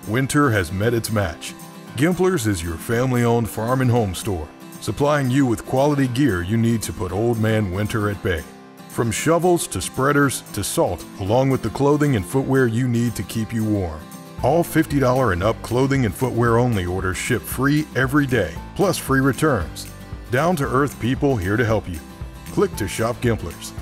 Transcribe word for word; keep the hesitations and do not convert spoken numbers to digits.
winter has met its match. Gemplers is your family-owned farm and home store, supplying you with quality gear you need to put Old Man Winter at bay. From shovels to spreaders to salt, along with the clothing and footwear you need to keep you warm. All fifty dollars and up clothing and footwear only orders ship free every day, plus free returns. Down-to-earth people here to help you. Click to shop Gemplers.